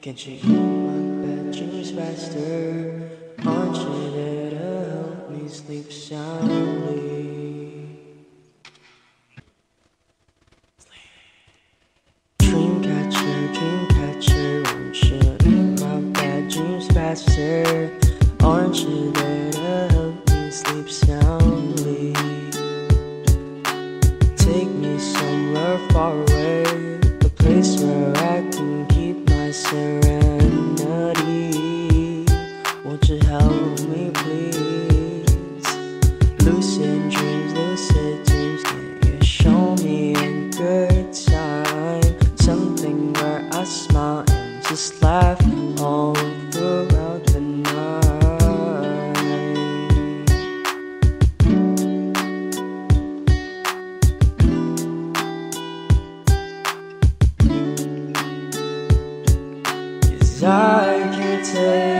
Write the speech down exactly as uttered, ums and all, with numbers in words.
Can you make my bad dreams faster? Aren't you there to help me sleep soundly? Dreamcatcher, Dreamcatcher, won't you make my bad dreams faster? Aren't you there to help me sleep soundly? Take me somewhere far away, a place where I can keep my serenity. Won't you help me please? Lucid dreams, lucid dreams, can you show me a good time? Something where I smile and just laugh all throughout the night. I can't take